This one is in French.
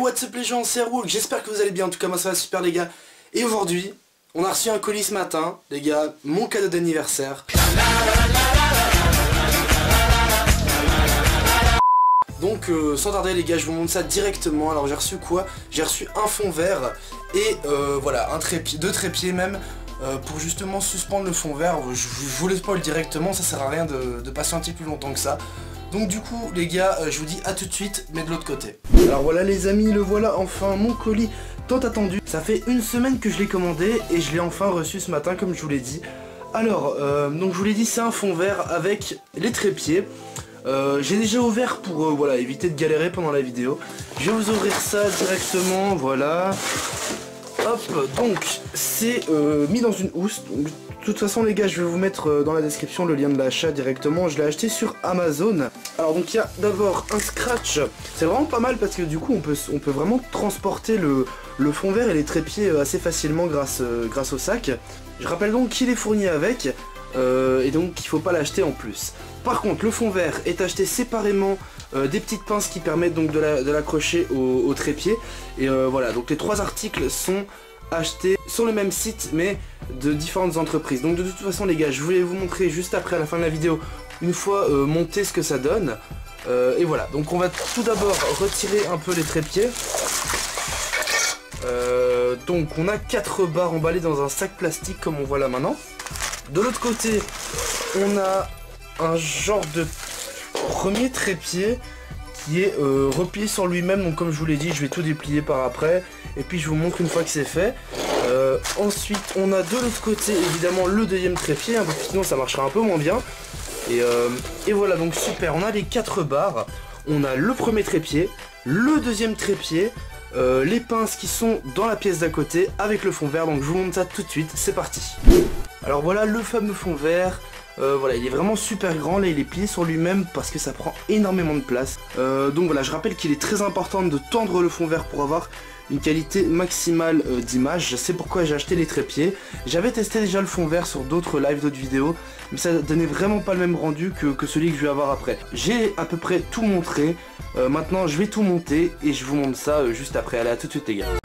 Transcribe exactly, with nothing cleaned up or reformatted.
what's up les gens, c'est Airwalk, j'espère que vous allez bien, en tout cas moi ça va super les gars. Et aujourd'hui, on a reçu un colis ce matin, les gars, mon cadeau d'anniversaire. Donc euh, sans tarder les gars, je vous montre ça directement. Alors j'ai reçu quoi? J'ai reçu un fond vert et euh, voilà, un trépied, deux trépieds même. Euh, pour justement suspendre le fond vert. Je, je vous le spoil directement, ça sert à rien de, de patienter plus longtemps que ça. Donc du coup les gars, euh, je vous dis à tout de suite, mais de l'autre côté. Alors voilà les amis, le voilà enfin, mon colis tant attendu. Ça fait une semaine que je l'ai commandé et je l'ai enfin reçu ce matin comme je vous l'ai dit. Alors, euh, donc je vous l'ai dit, c'est un fond vert avec les trépieds. Euh, j'ai déjà ouvert pour euh, voilà, éviter de galérer pendant la vidéo. Je vais vous ouvrir ça directement, voilà. Hop, donc c'est euh, mis dans une housse. Donc, de toute façon les gars, je vais vous mettre euh, dans la description le lien de l'achat directement. Je l'ai acheté sur Amazon. Alors donc il y a d'abord un scratch. C'est vraiment pas mal parce que du coup on peut, on peut vraiment transporter le, le fond vert et les trépieds assez facilement grâce, euh, grâce au sac. Je rappelle donc qu'il est fourni avec euh, et donc il faut pas l'acheter en plus. Par contre le fond vert est acheté séparément euh, des petites pinces qui permettent donc de l'accrocher la, au, au trépied. Et euh, voilà, donc les trois articles sont achetés sur le même site mais de différentes entreprises. Donc de toute façon les gars, je voulais vous montrer juste après à la fin de la vidéo, une fois euh, monté, ce que ça donne. Euh, et voilà, donc on va tout d'abord retirer un peu les trépieds. Euh, donc on a quatre barres emballées dans un sac plastique comme on voit là maintenant. De l'autre côté on a un genre de premier trépied qui est euh, replié sur lui-même, donc comme je vous l'ai dit je vais tout déplier par après et puis je vous montre une fois que c'est fait. Euh, ensuite on a de l'autre côté évidemment le deuxième trépied, hein, parce que sinon ça marchera un peu moins bien. Et, euh, et voilà, donc super, on a les quatre barres, on a le premier trépied, le deuxième trépied, euh, les pinces qui sont dans la pièce d'à côté avec le fond vert, donc je vous montre ça tout de suite, c'est parti. Alors voilà le fameux fond vert. Euh, voilà, il est vraiment super grand, là il est plié sur lui-même parce que ça prend énormément de place. Euh, donc voilà, je rappelle qu'il est très important de tendre le fond vert pour avoir une qualité maximale euh, d'image. C'est pourquoi j'ai acheté les trépieds. J'avais testé déjà le fond vert sur d'autres lives, d'autres vidéos, mais ça donnait vraiment pas le même rendu que, que celui que je vais avoir après. J'ai à peu près tout montré, euh, maintenant je vais tout monter et je vous montre ça euh, juste après. Allez, à tout de suite les gars.